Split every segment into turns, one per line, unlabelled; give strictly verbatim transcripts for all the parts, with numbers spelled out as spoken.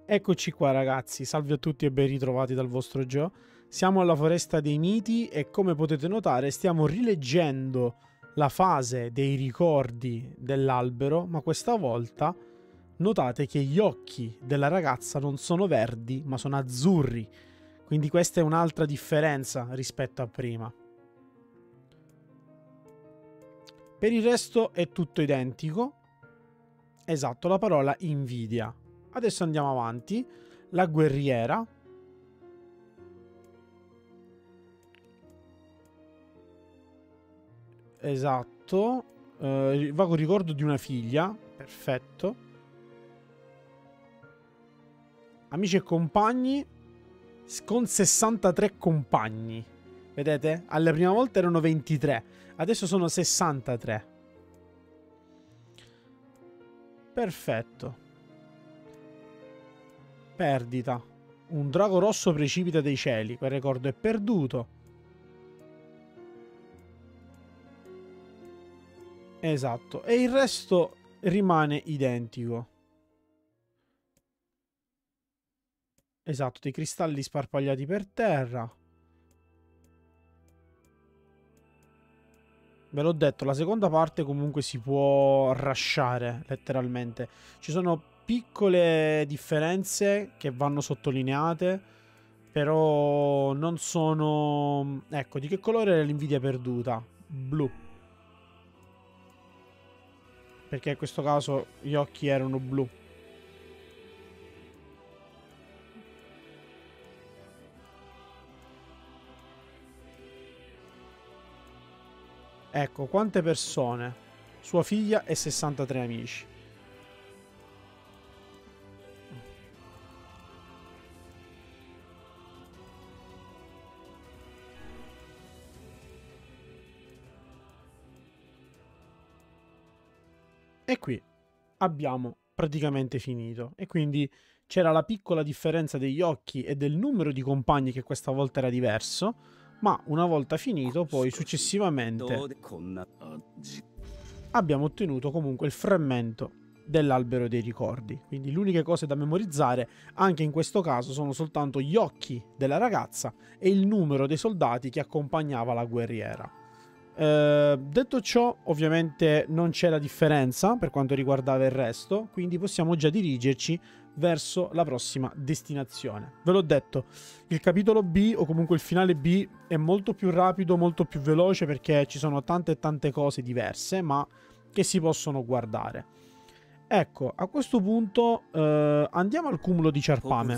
Eccoci qua ragazzi, salve a tutti e ben ritrovati dal vostro Gio. Siamo alla Foresta dei Miti e come potete notare stiamo rileggendo la fase dei ricordi dell'albero, ma questa volta notate che gli occhi della ragazza non sono verdi ma sono azzurri, quindi questa è un'altra differenza rispetto a prima. Per il resto è tutto identico. Esatto, la parola invidia. Adesso andiamo avanti. La guerriera. Esatto. Eh, vago ricordo di una figlia. Perfetto. Amici e compagni. Con sessantatré compagni. Vedete? Alla prima volta erano ventitré. Adesso sono sessantatré. Perfetto. Perdita. Un drago rosso precipita dai cieli. Quel ricordo è perduto. Esatto. E il resto rimane identico. Esatto. Dei cristalli sparpagliati per terra. Ve l'ho detto, la seconda parte comunque si può rushare, letteralmente. Ci sono piccole differenze che vanno sottolineate, però non sono... Ecco, di che colore è l'invidia perduta? Blu. Perché in questo caso gli occhi erano blu. Ecco, quante persone? Sua figlia e sessantatré amici. E qui abbiamo praticamente finito. E quindi c'era la piccola differenza degli occhi e del numero di compagni che questa volta era diverso. Ma una volta finito, poi successivamente abbiamo ottenuto comunque il frammento dell'albero dei ricordi. Quindi le uniche cose da memorizzare anche in questo caso sono soltanto gli occhi della ragazza e il numero dei soldati che accompagnava la guerriera. Uh, detto ciò, ovviamente non c'è la differenza per quanto riguardava il resto, quindi possiamo già dirigerci verso la prossima destinazione. Ve l'ho detto, il capitolo B o comunque il finale B è molto più rapido, molto più veloce perché ci sono tante e tante cose diverse ma che si possono guardare. Ecco, a questo punto uh, andiamo al cumulo di Ciarpame.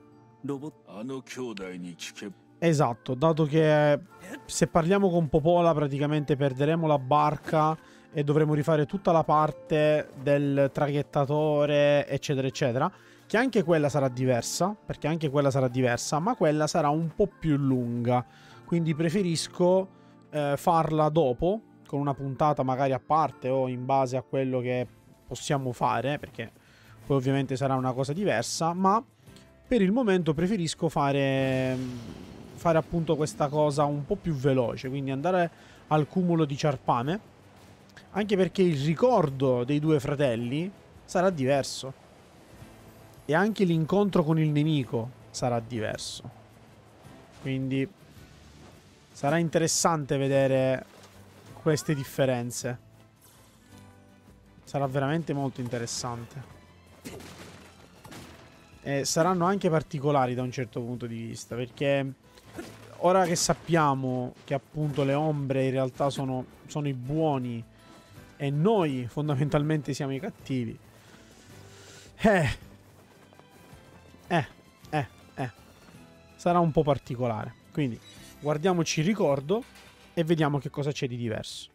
Esatto, dato che se parliamo con Popola praticamente perderemo la barca e dovremo rifare tutta la parte del traghettatore, eccetera, eccetera, che anche quella sarà diversa, perché anche quella sarà diversa, ma quella sarà un po' più lunga, quindi preferisco eh, farla dopo, con una puntata magari a parte o in base a quello che possiamo fare, perché poi ovviamente sarà una cosa diversa, ma per il momento preferisco fare... fare appunto questa cosa un po' più veloce, quindi andare al cumulo di Ciarpame, anche perché il ricordo dei due fratelli sarà diverso e anche l'incontro con il nemico sarà diverso, quindi sarà interessante vedere queste differenze, sarà veramente molto interessante e saranno anche particolari da un certo punto di vista, perché ora che sappiamo che appunto le ombre in realtà sono, sono i buoni e noi fondamentalmente siamo i cattivi, eh, eh, eh, eh, sarà un po' particolare. Quindi guardiamoci il ricordo e vediamo che cosa c'è di diverso.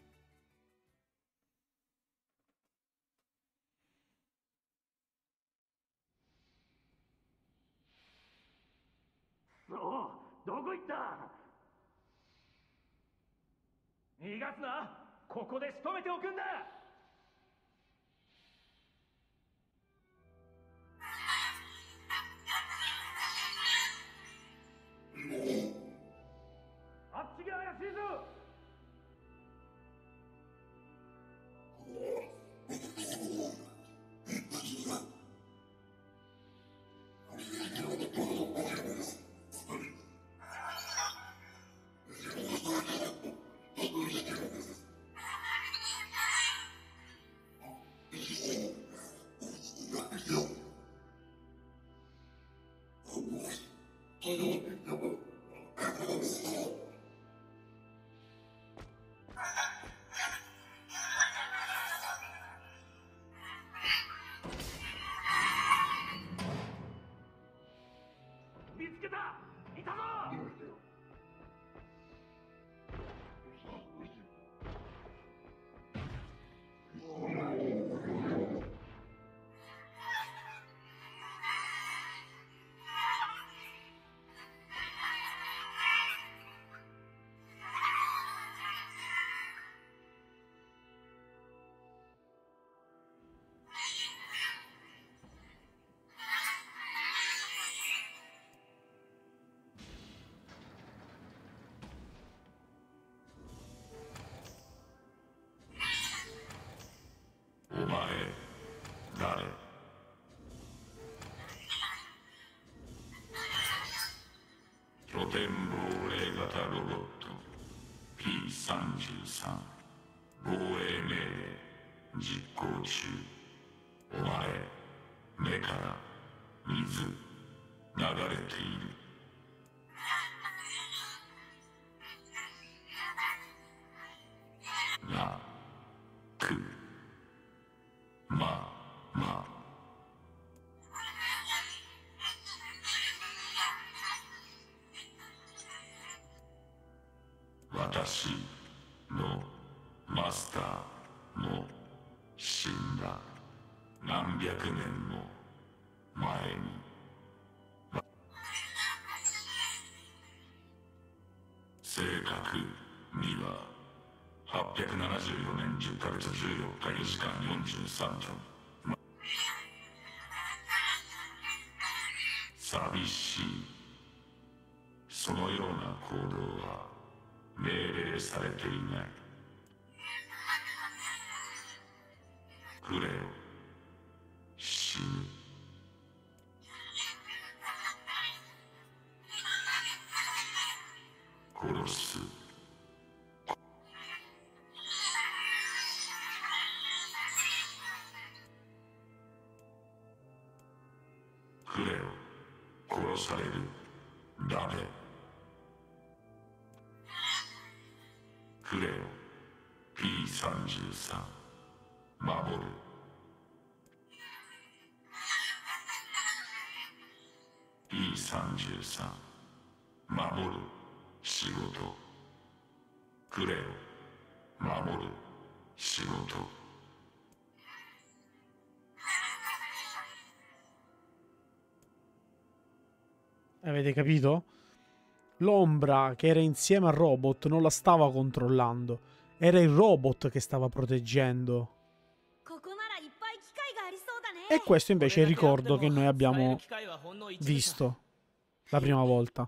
Oh, どこ行った?逃がすな。ここで仕留めておくんだ。あっちが怪しいぞ。 見つけた。いたぞ。
お前誰？拠点防衛型ロボット ピーさんじゅうさん 防衛命令実行中。お前目から水流れている。なくまま私のマスターも死んだ。何百年も前に。正確にははっぴゃくななじゅうよねんじゅっかげつじゅうよっかよじかんよんじゅうさんぷん。ま、寂しい。そのような行動は命令されていない。くれよ。死ぬ。殺す。くれよ。殺される。ダメ。くれよ。ピーさんじゅうさん 守る。ピーさんじゅうさん 守る仕事。くれよ。守る仕事。
Avete capito? L'ombra che era insieme al robot non la stava controllando. Era il robot che stava proteggendo. E questo invece è il ricordo che noi abbiamo visto la prima volta.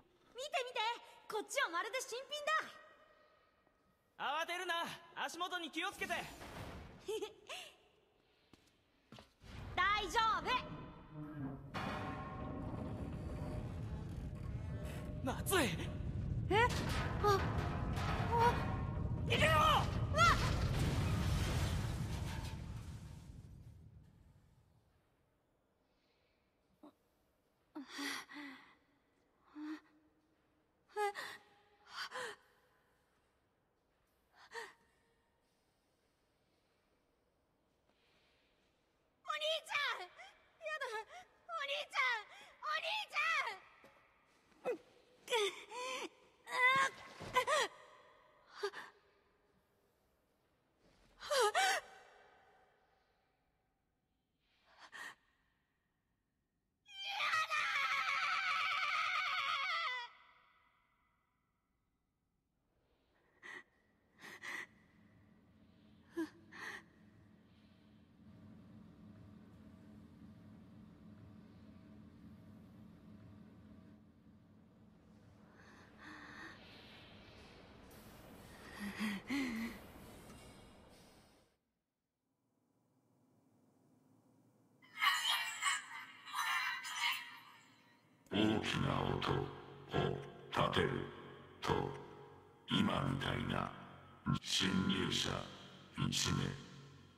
大きな音を立てると今みたいな侵入者いちめい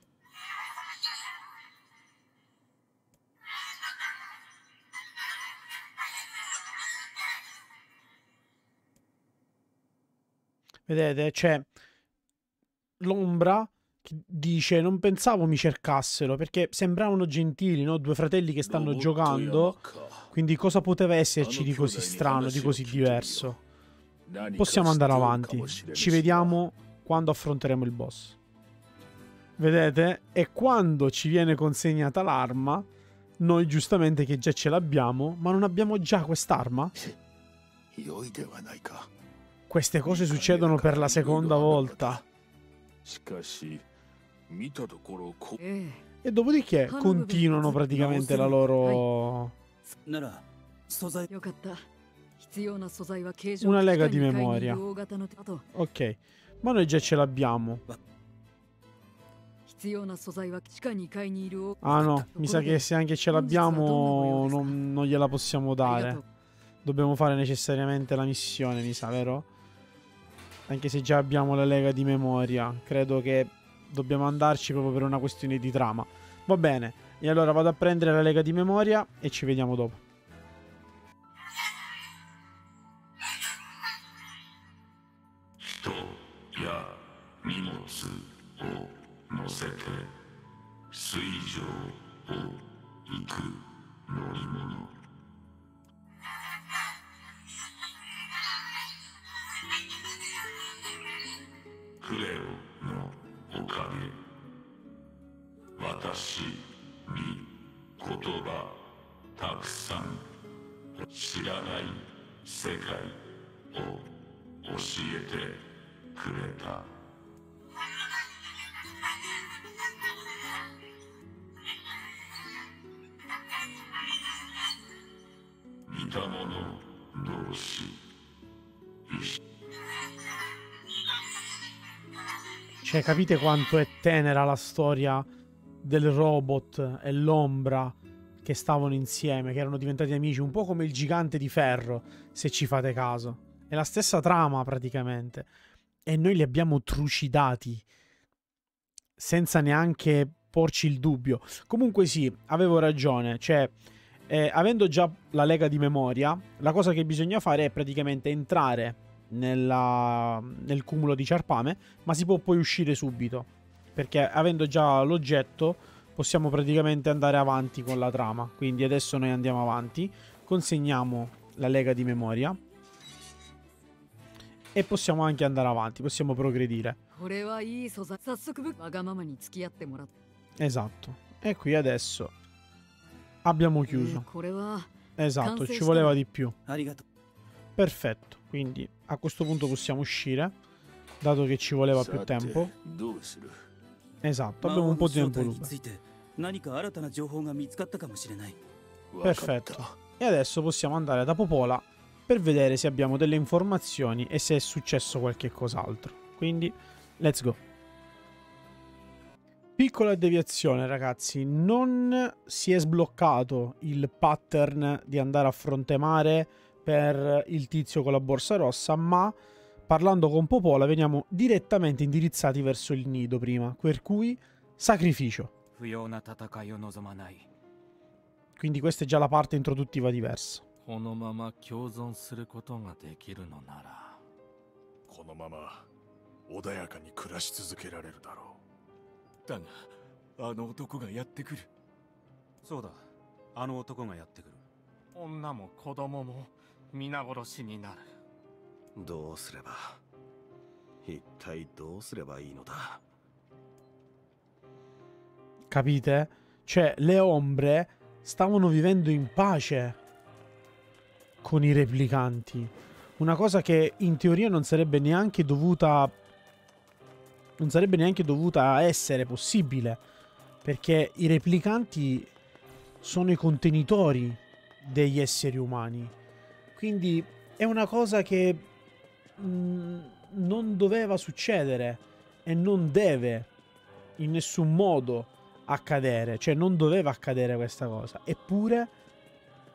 Vedete, c'è l'ombra che dice non pensavo mi cercassero perché sembravano gentili, no? Due fratelli che stanno giocando, quindi cosa poteva esserci di così strano, di così diverso? Possiamo andare avanti, ci vediamo quando affronteremo il boss. Vedete? E quando ci viene consegnata l'arma, noi giustamente che già ce l'abbiamo, ma non abbiamo già quest'arma? Queste cose succedono per la seconda volta. E dopodiché continuano praticamente la loro... Una lega di memoria. Ok, ma noi già ce l'abbiamo. Ah no, mi sa che se anche ce l'abbiamo non, non gliela possiamo dare. Dobbiamo fare necessariamente la missione, mi sa, vero? Anche se già abbiamo la lega di memoria. Credo che dobbiamo andarci proprio per una questione di trama. Va bene, e allora vado a prendere la lega di memoria e ci vediamo dopo. Cioè, capite quanto è tenera la storia del robot e l'ombra che stavano insieme, che erano diventati amici, un po' come il gigante di ferro, se ci fate caso. È la stessa trama, praticamente. E noi li abbiamo trucidati, senza neanche porci il dubbio. Comunque sì, avevo ragione, cioè... Eh, avendo già la lega di memoria, la cosa che bisogna fare è praticamente entrare nella, nel cumulo di ciarpame, ma si può poi uscire subito, perché avendo già l'oggetto possiamo praticamente andare avanti con la trama. Quindi adesso noi andiamo avanti, consegniamo la lega di memoria e possiamo anche andare avanti, possiamo progredire. Esatto, e qui adesso abbiamo chiuso. Esatto, ci voleva di più. Perfetto, quindi a questo punto possiamo uscire, dato che ci voleva più tempo. Esatto, abbiamo un po' di tempo libero. Perfetto. E adesso possiamo andare da Popola per vedere se abbiamo delle informazioni e se è successo qualche cos'altro. Quindi, let's go. Piccola deviazione, ragazzi, non si è sbloccato il pattern di andare a Frontemare per il tizio con la borsa rossa, ma parlando con Popola veniamo direttamente indirizzati verso il nido prima, per cui sacrificio. Quindi questa è già la parte introduttiva diversa. Capite? Cioè, le ombre stavano vivendo in pace con i replicanti. Una cosa che in teoria non sarebbe neanche dovuta... Non sarebbe neanche dovuta essere possibile. Perché i replicanti sono i contenitori degli esseri umani. Quindi è una cosa che mh, non doveva succedere e non deve in nessun modo accadere. Cioè non doveva accadere questa cosa. Eppure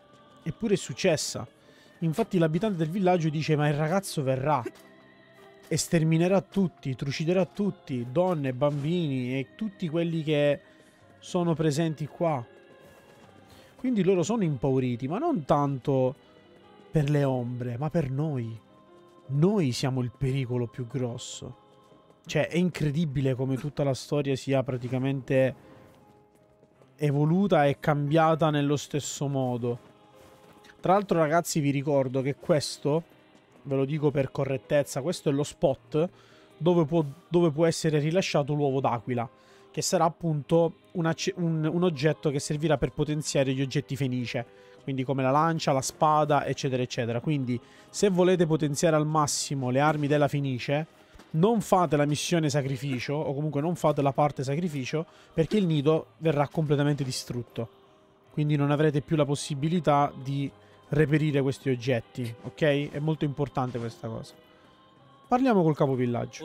Eppure è successa. Infatti l'abitante del villaggio dice: ma il ragazzo verrà e sterminerà tutti, truciderà tutti, donne, bambini e tutti quelli che sono presenti qua. Quindi loro sono impauriti, ma non tanto per le ombre, ma per noi. Noi siamo il pericolo più grosso. Cioè, è incredibile come tutta la storia sia praticamente evoluta e cambiata nello stesso modo. Tra l'altro, ragazzi, vi ricordo che questo, ve lo dico per correttezza, questo è lo spot dove può, dove può essere rilasciato l'uovo d'aquila, che sarà appunto un, un, un oggetto che servirà per potenziare gli oggetti fenice. Quindi come la lancia, la spada, eccetera, eccetera. Quindi se volete potenziare al massimo le armi della Fenice, non fate la missione sacrificio, o comunque non fate la parte sacrificio, perché il nido verrà completamente distrutto. Quindi non avrete più la possibilità di reperire questi oggetti, ok? È molto importante questa cosa. Parliamo col capovillaggio.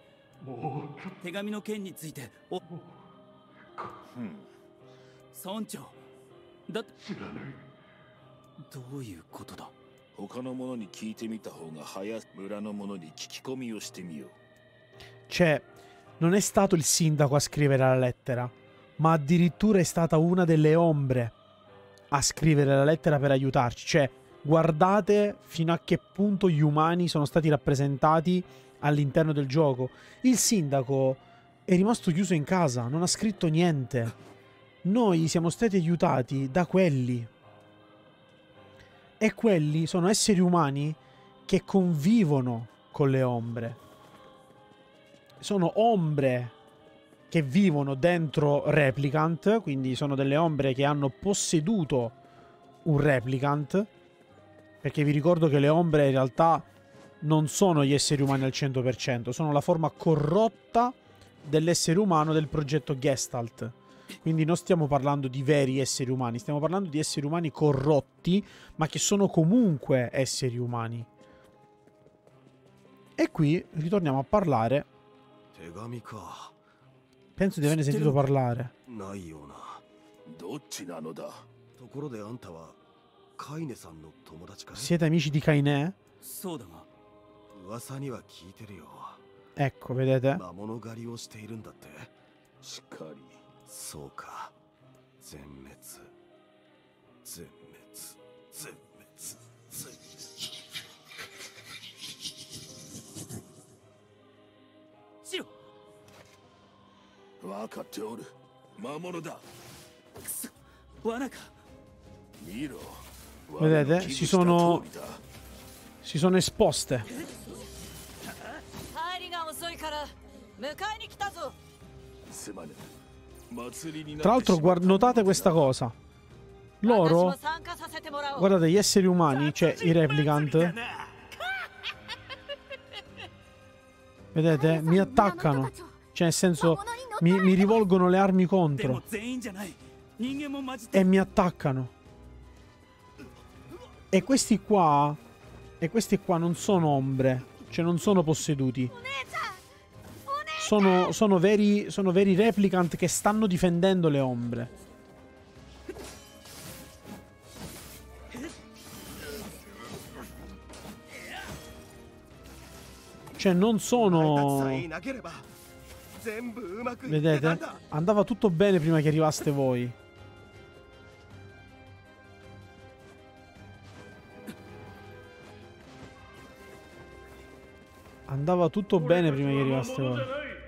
Cioè, non è stato il sindaco a scrivere la lettera, ma addirittura è stata una delle ombre a scrivere la lettera per aiutarci. Cioè, guardate fino a che punto gli umani sono stati rappresentati all'interno del gioco. Il sindaco è rimasto chiuso in casa, non ha scritto niente. Noi siamo stati aiutati da quelli. E quelli sono esseri umani che convivono con le ombre. Sono ombre che vivono dentro Replicant, quindi sono delle ombre che hanno posseduto un Replicant, perché vi ricordo che le ombre in realtà non sono gli esseri umani al cento per cento, sono la forma corrotta dell'essere umano del progetto Gestalt. Quindi non stiamo parlando di veri esseri umani, stiamo parlando di esseri umani corrotti, ma che sono comunque esseri umani. E qui ritorniamo a parlare. Penso di averne sentito parlare. Siete amici di Kaine? Ecco, vedete? Vedete? Si sono Si sono esposte. Tra l'altro, guard- notate questa cosa. Loro, guardate, gli esseri umani, cioè i Replicant, vedete, mi attaccano. Cioè, nel senso, mi, mi rivolgono le armi contro e mi attaccano. E questi qua, e questi qua non sono ombre, cioè non sono posseduti. Sono, sono veri, sono veri Replicant che stanno difendendo le ombre. Cioè non sono... Vedete? Andava tutto bene prima che arrivaste voi. Andava tutto bene prima che arrivaste voi.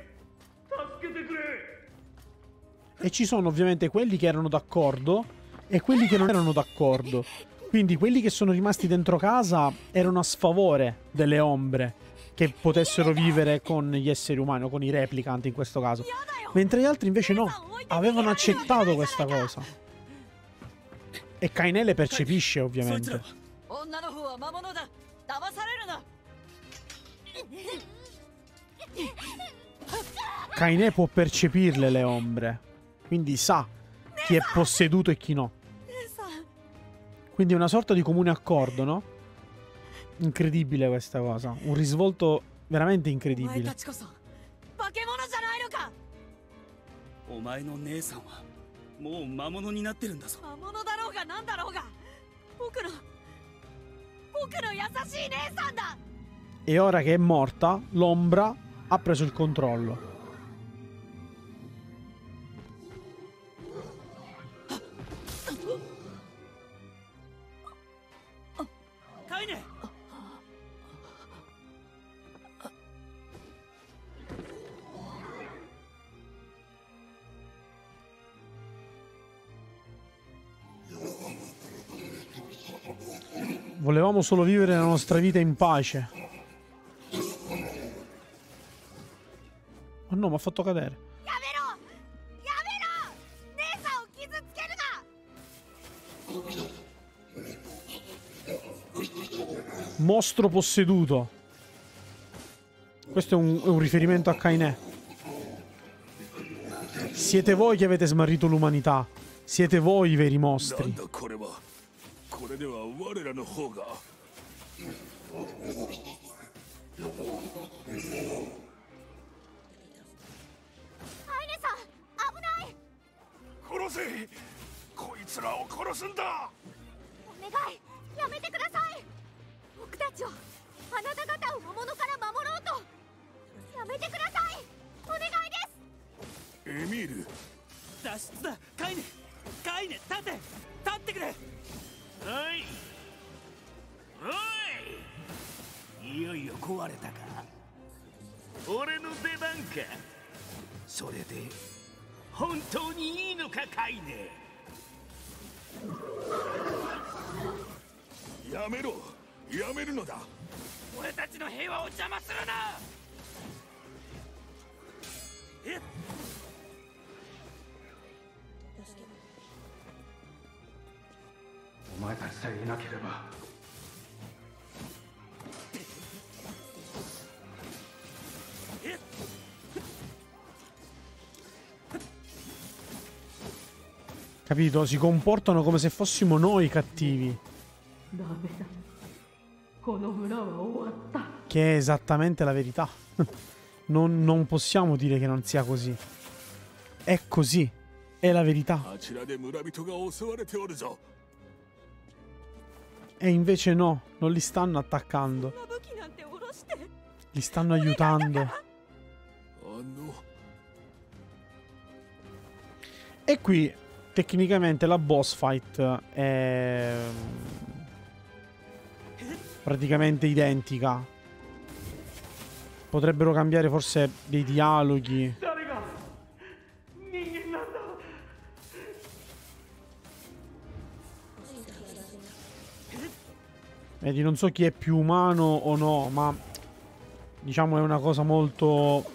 E ci sono ovviamente quelli che erano d'accordo e quelli che non erano d'accordo. Quindi quelli che sono rimasti dentro casa erano a sfavore delle ombre che potessero vivere con gli esseri umani o con i Replicant in questo caso. Mentre gli altri invece no, avevano accettato questa cosa. E Kaine le percepisce ovviamente. Kaine può percepirle le ombre, quindi sa chi è posseduto e chi no. Quindi è una sorta di comune accordo, no? Incredibile questa cosa. Un risvolto veramente incredibile. E ora che è morta, l'ombra ha preso il controllo. Volevamo solo vivere la nostra vita in pace. Oh no, mi ha fatto cadere. Mostro posseduto. Questo è un, è un riferimento a Kainé. Siete voi che avete smarrito l'umanità. Siete voi i veri mostri.
Emil. 脱出だ。カイネ。カイネ、立て。立ってくれ。はい。おい。いよいよ壊れたか。俺の出番か。それで本当にいいのか、カイネ。やめろ。やめるのだ。俺たちの平和を邪魔するな。えっ。 お前たちさえいなければ。
Capito? Si comportano come se fossimo noi i cattivi. Che è esattamente la verità. non, non possiamo dire che non sia così. È così. È la verità. E invece no, non li stanno attaccando. Li stanno aiutando. E qui tecnicamente la boss fight è praticamente identica. Potrebbero cambiare forse dei dialoghi. Vedi, non so chi è più umano o no, ma diciamo è una cosa molto...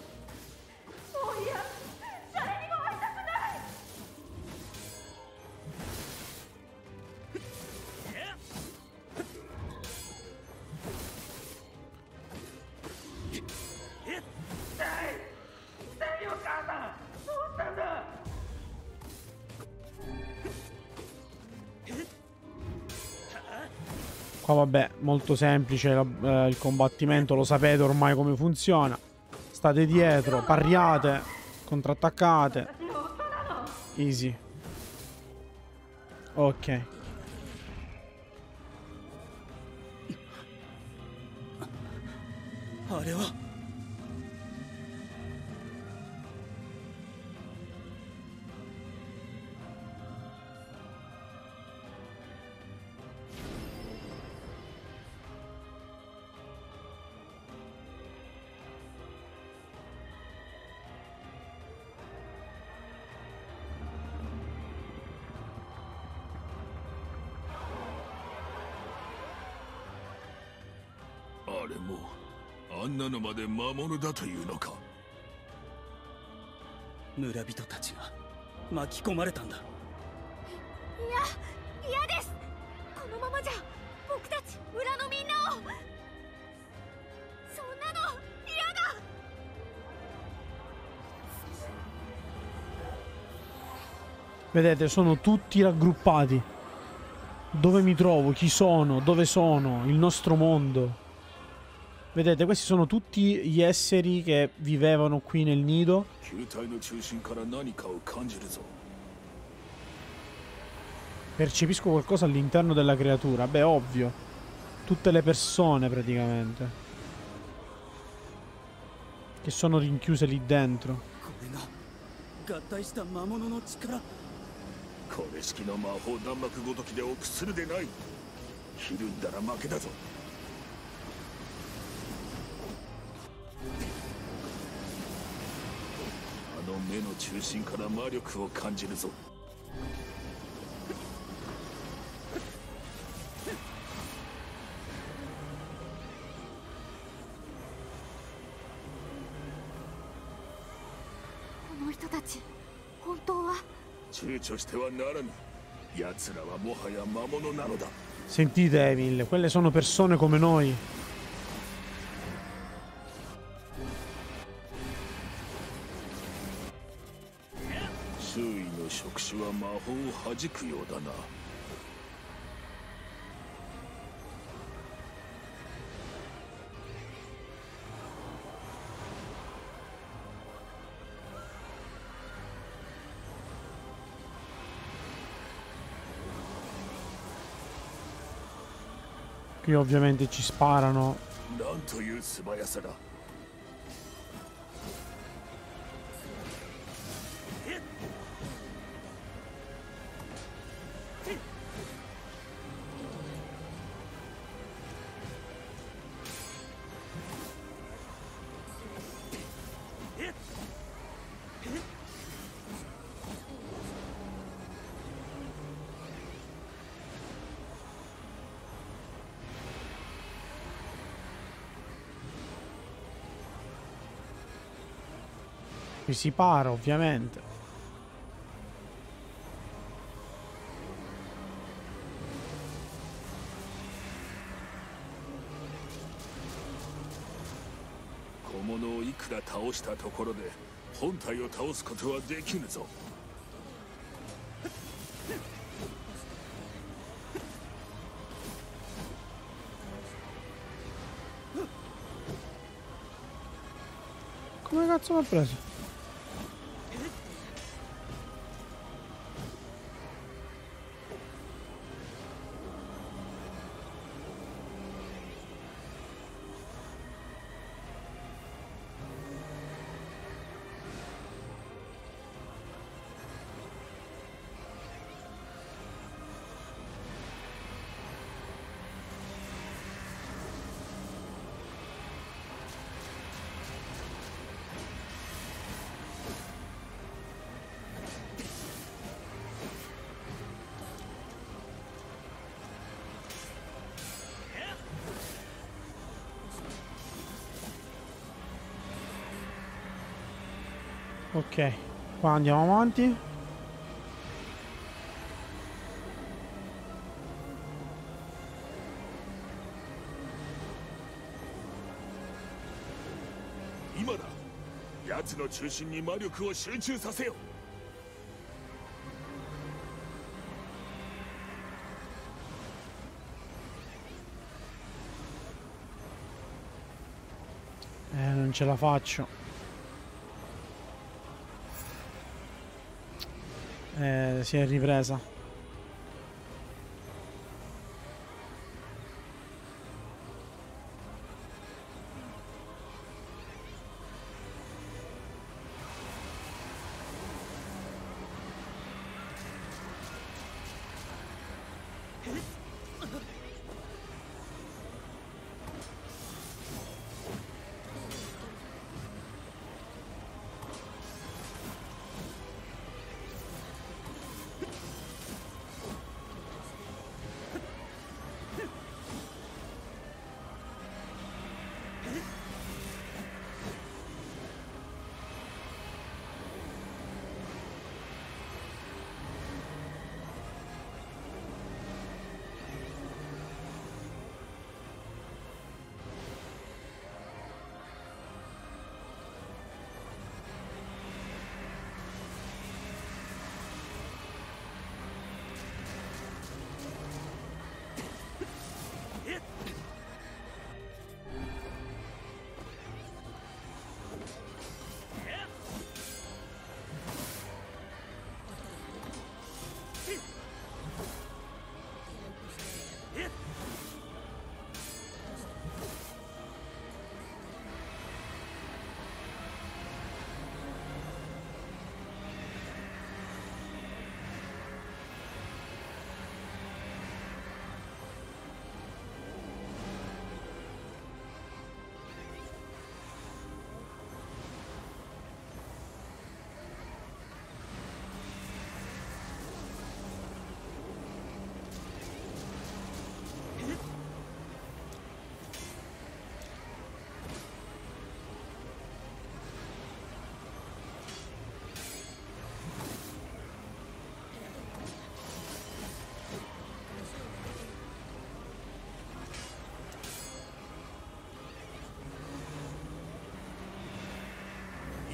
Qua vabbè, molto semplice la, eh, il combattimento, lo sapete ormai come funziona. State dietro, parriate, contrattaccate. Easy. Ok. Vedete, sono tutti raggruppati. Dove mi trovo? Chi sono? Dove sono? Il nostro mondo. Vedete, questi sono tutti gli esseri che vivevano qui nel nido. Percepisco qualcosa all'interno della creatura. Beh, ovvio. tutte le persone praticamente che sono rinchiuse lì dentro.
合体した魔物の力。これ式の魔法弾幕ごときで臆するでない。ひるんだら負けだぞ。あの目の中心から魔力を感じるぞ。
この人たち本当は。
躊躇してはならぬ。奴らはもはや魔物なのだ。
Sentite Emil, quelle sono persone come noi.
周囲の触手は魔法を弾くようだな。
Qui ovviamente ci sparano.
なんという素早さだ。
Qui si para ovviamente.
Komonoをいくら倒したところで本体を倒すことはできぬぞ。
Come cazzo mi ha preso? Ok, qua andiamo avanti.
Oraだ。奴の中心に魔力を集中させよ。
Eh, non ce la faccio. Eh, si è ripresa.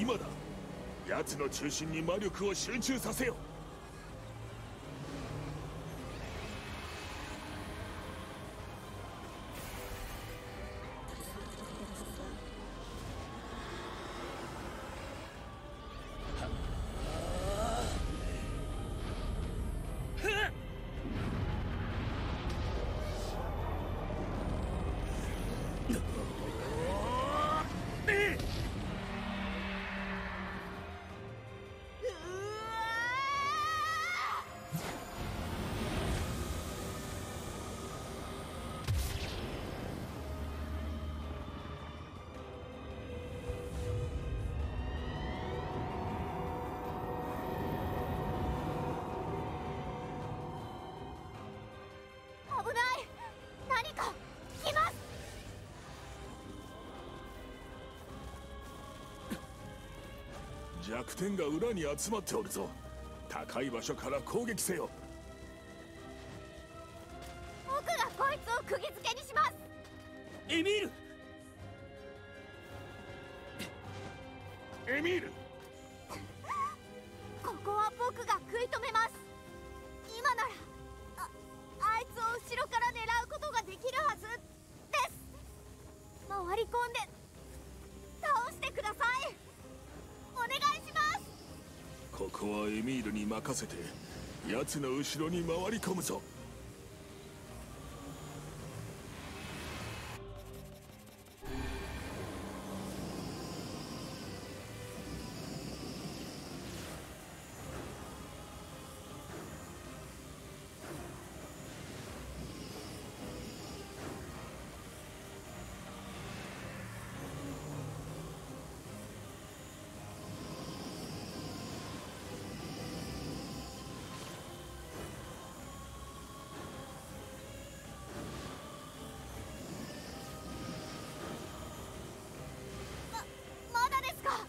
今だ。奴の中心に魔力を集中させよ。
危ない。何か来ます。
弱点が裏に集まっておるぞ。高い場所から攻撃せよ。
僕がこいつを釘付けにします。
エミール。
エミール、
ここは僕が食い止めます。今ならああいつを後ろから狙うことができるはずです。回り込んで倒してください。お願いします。
ここはエミールに任せて奴の後ろに回り込むぞ。
まだですか。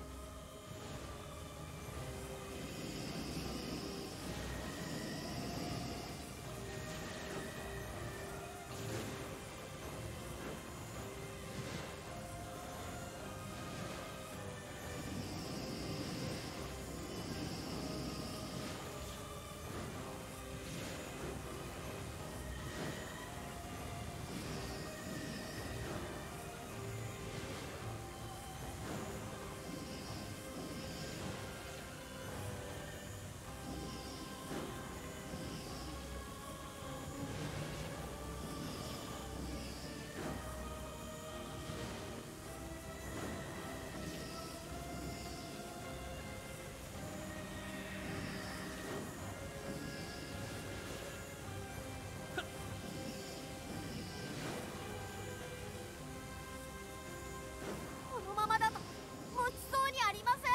このままだと持ちそうにありません。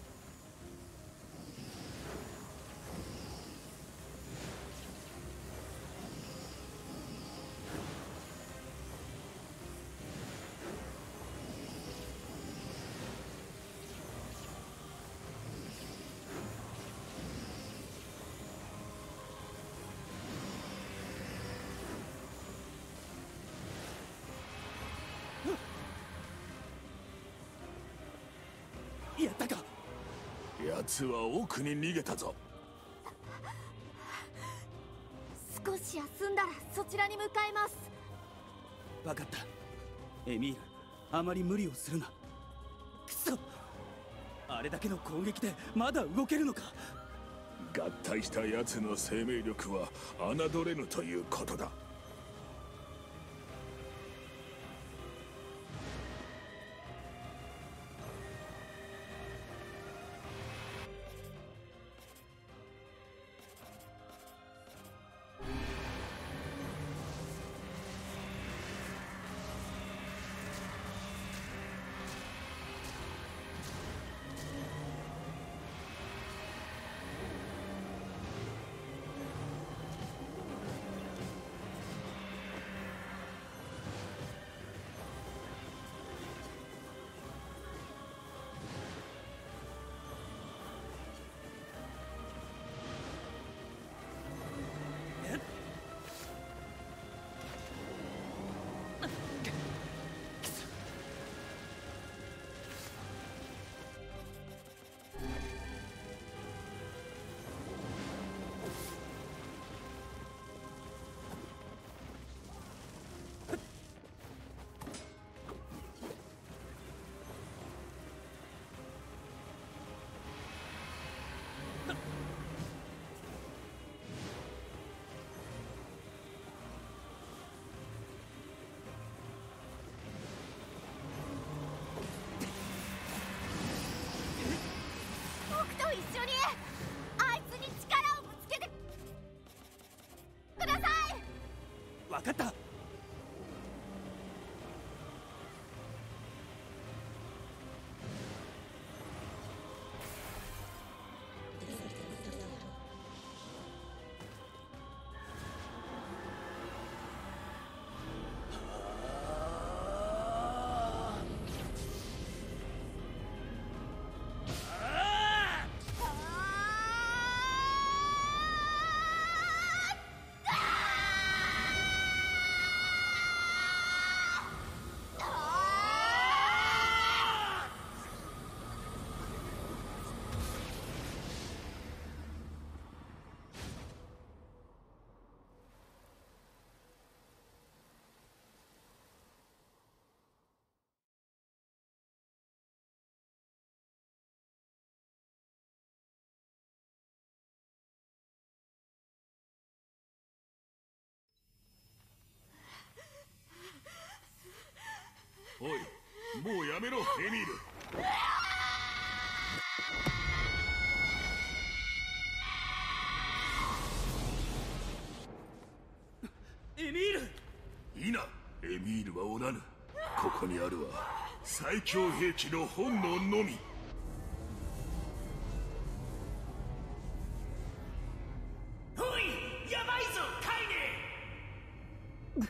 やったか。
奴は奥に逃げたぞ。
少し休んだらそちらに向かいます。
分かった。エミール、あまり無理をするな。くそ、あれだけの攻撃でまだ動けるのか。
合体した奴の生命力は侮れぬということだ。
わかった。おい、もうやめろ、エミール。エミール。いいな、エミールはおらぬ。ここにあるは最強兵器の本能のみ。おい、やばいぞ、カイネ。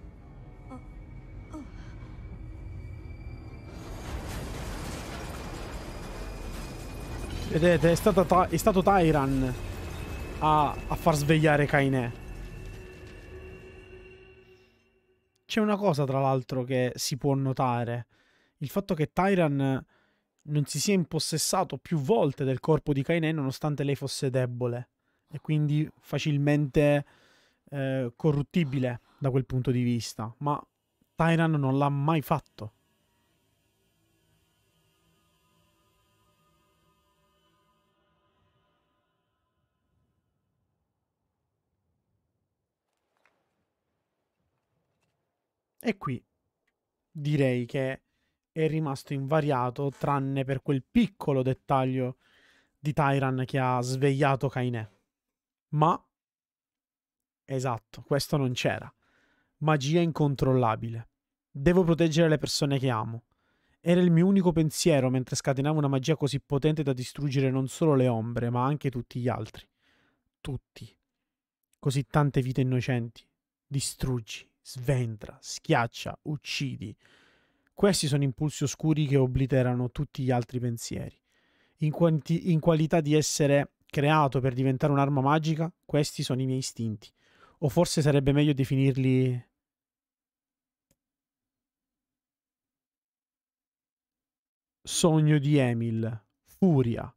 Vedete, è, stata è stato Tyran a, a far svegliare Kainé. C'è una cosa, tra l'altro, che si può notare. Il fatto che Tyran non si sia impossessato più volte del corpo di Kainé nonostante lei fosse debole. E quindi facilmente eh, corruttibile da quel punto di vista. Ma Tyran non l'ha mai fatto. E qui direi che è rimasto invariato tranne per quel piccolo dettaglio di Tyran che ha svegliato Kainé. Ma, esatto, questo non c'era. Magia incontrollabile. Devo proteggere le persone che amo. Era il mio unico pensiero mentre scatenavo una magia così potente da distruggere non solo le ombre, ma anche tutti gli altri. Tutti. Così tante vite innocenti. Distruggi. Sventra, schiaccia, uccidi. Questi sono impulsi oscuri che obliterano tutti gli altri pensieri. In, quanti, in qualità di essere creato per diventare un'arma magica, questi sono i miei istinti. O forse sarebbe meglio definirli... Sogno di Emil. Furia.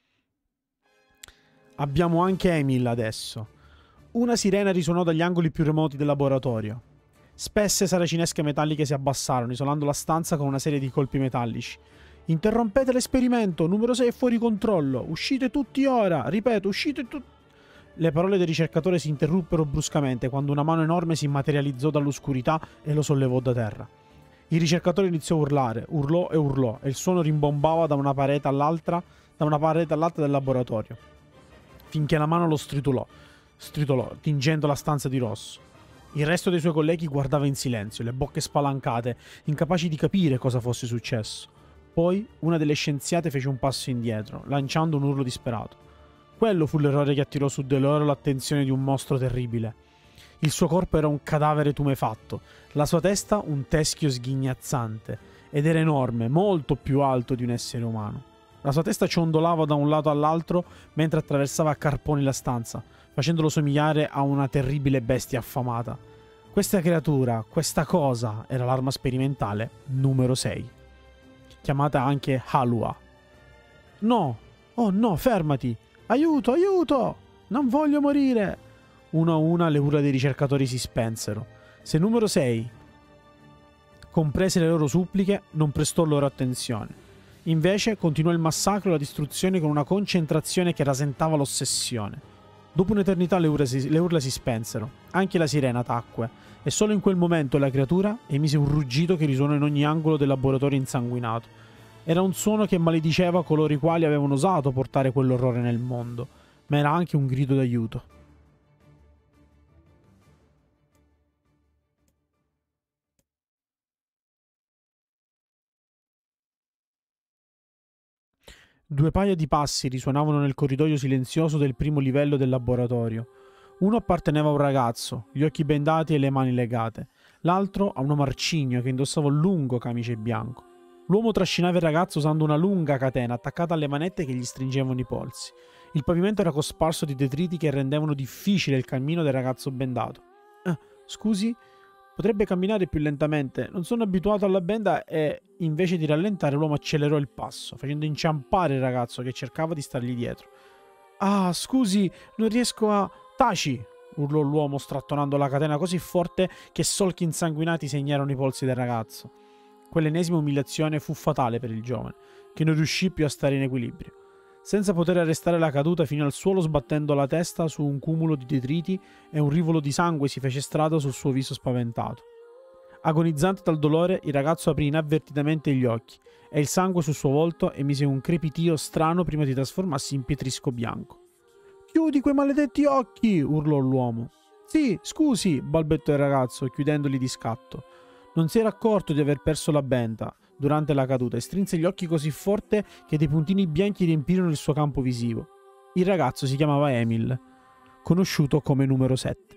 Abbiamo anche Emil adesso. Una sirena risuonò dagli angoli più remoti del laboratorio. Spesse saracinesche metalliche si abbassarono, isolando la stanza con una serie di colpi metallici. Interrompete l'esperimento, numero sei è fuori controllo. Uscite tutti ora, ripeto, uscite tutti... Le parole del ricercatore si interruppero bruscamente quando una mano enorme si materializzò dall'oscurità e lo sollevò da terra. Il ricercatore iniziò a urlare, urlò e urlò, e il suono rimbombava da una parete all'altra, da una parete all'altra del laboratorio, finché la mano lo stritolò, stritolò, tingendo la stanza di rosso. Il resto dei suoi colleghi guardava in silenzio, le bocche spalancate, incapaci di capire cosa fosse successo. Poi una delle scienziate fece un passo indietro, lanciando un urlo disperato. Quello fu l'errore che attirò su di loro l'attenzione di un mostro terribile. Il suo corpo era un cadavere tumefatto, la sua testa un teschio sghignazzante, ed era enorme, molto più alto di un essere umano. La sua testa ciondolava da un lato all'altro mentre attraversava a carponi la stanza, facendolo somigliare a una terribile bestia affamata. Questa creatura, questa cosa, era l'arma sperimentale numero sei, chiamata anche Halua. No! Oh no, fermati! Aiuto, aiuto! Non voglio morire! Uno a una le urla dei ricercatori si spensero. Se numero sei comprese le loro suppliche, non prestò loro attenzione. Invece continuò il massacro e la distruzione con una concentrazione che rasentava l'ossessione. Dopo un'eternità le urla, si, le urla si spensero. Anche la sirena tacque, e solo in quel momento la creatura emise un ruggito che risuonò in ogni angolo del laboratorio insanguinato. Era un suono che malediceva coloro i quali avevano osato portare quell'orrore nel mondo, ma era anche un grido d'aiuto. Due paia di passi risuonavano nel corridoio silenzioso del primo livello del laboratorio. Uno apparteneva a un ragazzo, gli occhi bendati e le mani legate. L'altro a un uomo arcigno che indossava un lungo camice bianco. L'uomo trascinava il ragazzo usando una lunga catena attaccata alle manette che gli stringevano i polsi. Il pavimento era cosparso di detriti che rendevano difficile il cammino del ragazzo bendato. Eh, scusi? Potrebbe camminare più lentamente. Non sono abituato alla benda e, invece di rallentare, l'uomo accelerò il passo, facendo inciampare il ragazzo che cercava di stargli dietro. Ah, scusi, non riesco a... Taci! Urlò l'uomo strattonando la catena così forte che solchi insanguinati segnarono i polsi del ragazzo. Quell'ennesima umiliazione fu fatale per il giovane, che non riuscì più a stare in equilibrio. Senza poter arrestare la caduta, finì al suolo sbattendo la testa su un cumulo di detriti e un rivolo di sangue si fece strada sul suo viso spaventato. Agonizzante dal dolore, il ragazzo aprì inavvertitamente gli occhi e il sangue sul suo volto emise un crepitio strano prima di trasformarsi in pietrisco bianco. «Chiudi quei maledetti occhi!» urlò l'uomo. «Sì, scusi!» balbettò il ragazzo, chiudendoli di scatto. Non si era accorto di aver perso la benda durante la caduta e strinse gli occhi così forte che dei puntini bianchi riempirono il suo campo visivo. Il ragazzo si chiamava Emil, conosciuto come numero sette.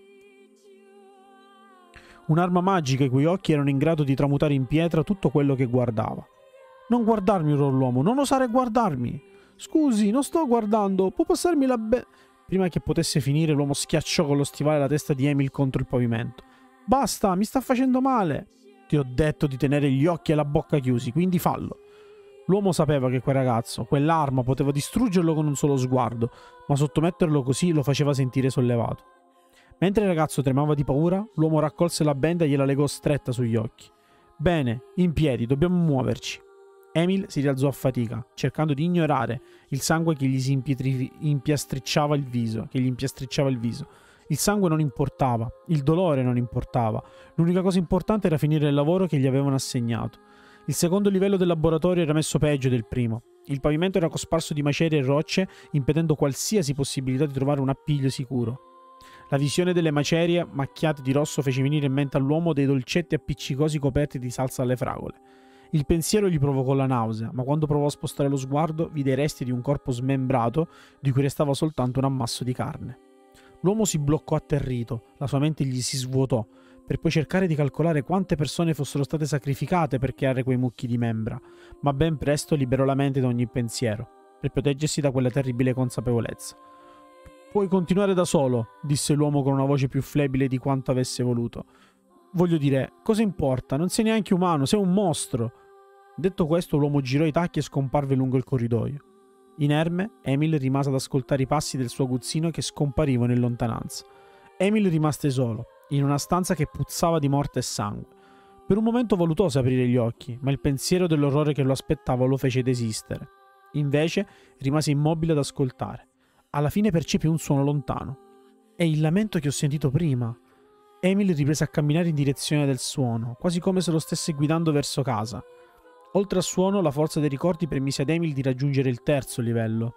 Un'arma magica i cui occhi erano in grado di tramutare in pietra tutto quello che guardava. «Non guardarmi!» urlò l'uomo. «Non osare guardarmi!» «Scusi, non sto guardando! Può passarmi la be...» Prima che potesse finire, l'uomo schiacciò con lo stivale la testa di Emil contro il pavimento. «Basta! Mi sta facendo male!» «Ti ho detto di tenere gli occhi e la bocca chiusi, quindi fallo!» L'uomo sapeva che quel ragazzo, quell'arma, poteva distruggerlo con un solo sguardo, ma sottometterlo così lo faceva sentire sollevato. Mentre il ragazzo tremava di paura, l'uomo raccolse la benda e gliela legò stretta sugli occhi. «Bene, in piedi, dobbiamo muoverci!» Emil si rialzò a fatica, cercando di ignorare il sangue che gli si impiastricciava il viso, che gli impiastricciava il viso. Il sangue non importava, il dolore non importava. L'unica cosa importante era finire il lavoro che gli avevano assegnato. Il secondo livello del laboratorio era messo peggio del primo. Il pavimento era cosparso di macerie e rocce, impedendo qualsiasi possibilità di trovare un appiglio sicuro. La visione delle macerie macchiate di rosso fece venire in mente all'uomo dei dolcetti appiccicosi coperti di salsa alle fragole. Il pensiero gli provocò la nausea, ma quando provò a spostare lo sguardo vide i resti di un corpo smembrato di cui restava soltanto un ammasso di carne. L'uomo si bloccò atterrito, la sua mente gli si svuotò, per poi cercare di calcolare quante persone fossero state sacrificate per creare quei mucchi di membra, ma ben presto liberò la mente da ogni pensiero, per proteggersi da quella terribile consapevolezza. «Puoi continuare da solo», disse l'uomo con una voce più flebile di quanto avesse voluto. «Voglio dire, cosa importa? Non sei neanche umano, sei un mostro!» Detto questo, l'uomo girò i tacchi e scomparve lungo il corridoio. Inerme, Emil rimase ad ascoltare i passi del suo aguzzino che scomparivano in lontananza. Emil rimase solo, in una stanza che puzzava di morte e sangue. Per un momento valutò se aprire gli occhi, ma il pensiero dell'orrore che lo aspettava lo fece desistere. Invece rimase immobile ad ascoltare. Alla fine percepì un suono lontano. «È il lamento che ho sentito prima!» Emil riprese a camminare in direzione del suono, quasi come se lo stesse guidando verso casa. Oltre al suono, la forza dei ricordi permise ad Emil di raggiungere il terzo livello.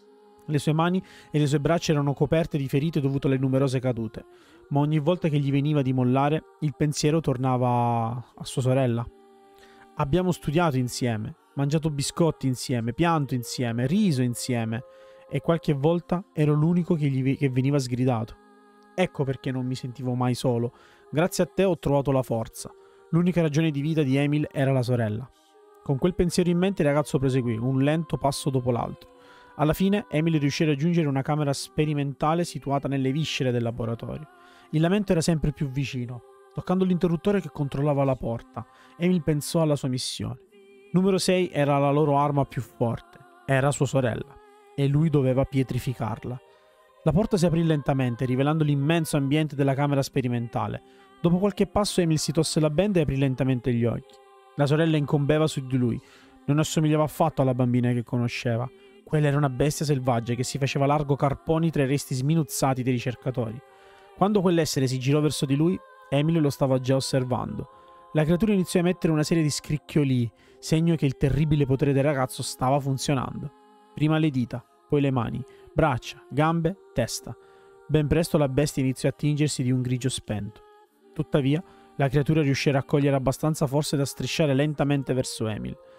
Le sue mani e le sue braccia erano coperte di ferite dovute alle numerose cadute, ma ogni volta che gli veniva di mollare, il pensiero tornava a sua sorella. Abbiamo studiato insieme, mangiato biscotti insieme, pianto insieme, riso insieme, e qualche volta ero l'unico che, gli, che veniva sgridato. Ecco perché non mi sentivo mai solo. Grazie a te ho trovato la forza. L'unica ragione di vita di Emil era la sorella. Con quel pensiero in mente il ragazzo proseguì, un lento passo dopo l'altro. Alla fine Emil riuscì a raggiungere una camera sperimentale situata nelle viscere del laboratorio. Il lamento era sempre più vicino. Toccando l'interruttore che controllava la porta, Emil pensò alla sua missione. Numero sei era la loro arma più forte. Era sua sorella. E lui doveva pietrificarla. La porta si aprì lentamente, rivelando l'immenso ambiente della camera sperimentale. Dopo qualche passo Emil si tosse la benda e aprì lentamente gli occhi. La sorella incombeva su di lui. Non assomigliava affatto alla bambina che conosceva. Quella era una bestia selvaggia che si faceva largo carponi tra i resti sminuzzati dei ricercatori. Quando quell'essere si girò verso di lui, Emil lo stava già osservando. La creatura iniziò a emettere una serie di scricchiolii, segno che il terribile potere del ragazzo stava funzionando. Prima le dita, poi le mani, braccia, gambe, testa. Ben presto la bestia iniziò a tingersi di un grigio spento. Tuttavia, la creatura riuscì a raccogliere abbastanza forze da strisciare lentamente verso Emil.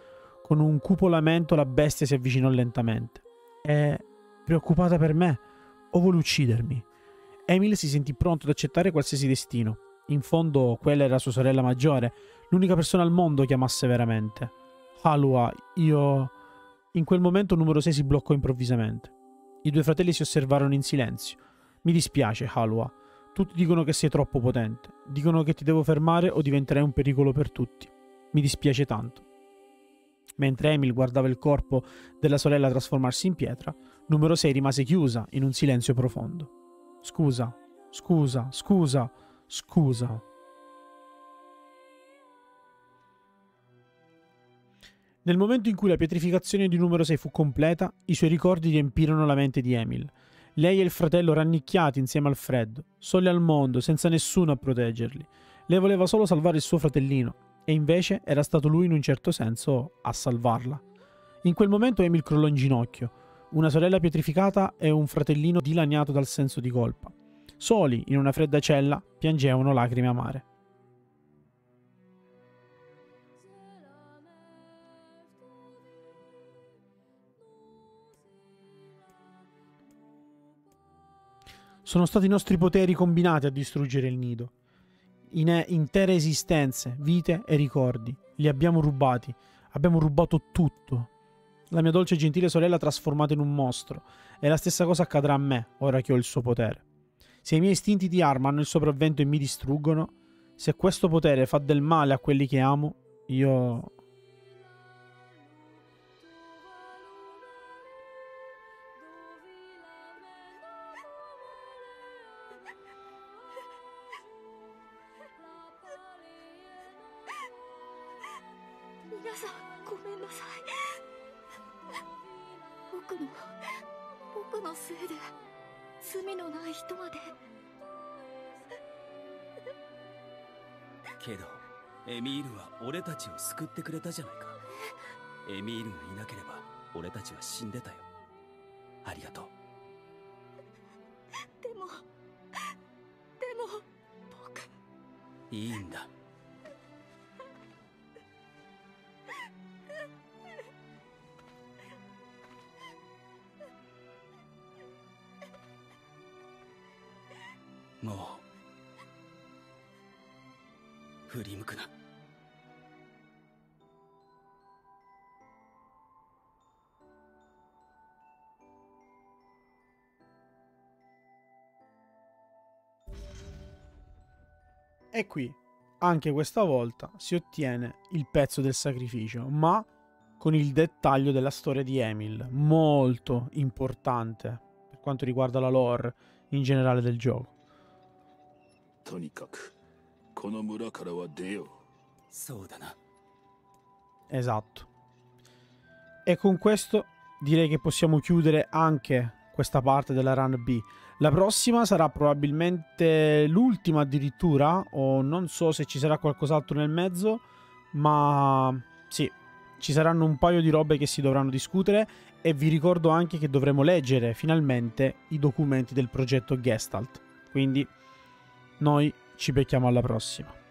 Con un cupo lamento la bestia si avvicinò lentamente. È preoccupata per me o vuole uccidermi? Emil si sentì pronto ad accettare qualsiasi destino. In fondo quella era sua sorella maggiore, l'unica persona al mondo che amasse veramente. Halua, io... In quel momento numero sei si bloccò improvvisamente. I due fratelli si osservarono in silenzio. Mi dispiace, Halua. Tutti dicono che sei troppo potente. Dicono che ti devo fermare o diventerai un pericolo per tutti. Mi dispiace tanto. Mentre Emil guardava il corpo della sorella trasformarsi in pietra, numero sei rimase chiusa in un silenzio profondo. Scusa, scusa, scusa, scusa. Nel momento in cui la pietrificazione di numero sei fu completa, i suoi ricordi riempirono la mente di Emil. Lei e il fratello rannicchiati insieme al freddo, soli al mondo, senza nessuno a proteggerli. Lei voleva solo salvare il suo fratellino, e invece era stato lui in un certo senso a salvarla. In quel momento Emil crollò in ginocchio, una sorella pietrificata e un fratellino dilaniato dal senso di colpa. Soli, in una fredda cella, piangevano lacrime amare. Sono stati i nostri poteri combinati a distruggere il nido. In intere esistenze, vite e ricordi. Li abbiamo rubati. Abbiamo rubato tutto. La mia dolce e gentile sorella trasformata in un mostro. E la stessa cosa accadrà a me, ora che ho il suo potere. Se i miei istinti di arma hanno il sopravvento e mi distruggono, se questo potere fa del male a quelli che amo, io... E qui, anche questa volta, si ottiene il pezzo del sacrificio, ma con il dettaglio della storia di Emil, molto importante per quanto riguarda la lore in generale del gioco. Esatto. E con questo direi che possiamo chiudere anche questa parte della run B. La prossima sarà probabilmente l'ultima addirittura, o non so se ci sarà qualcos'altro nel mezzo, ma sì, ci saranno un paio di robe che si dovranno discutere e vi ricordo anche che dovremo leggere finalmente i documenti del progetto Gestalt. Quindi noi ci becchiamo alla prossima.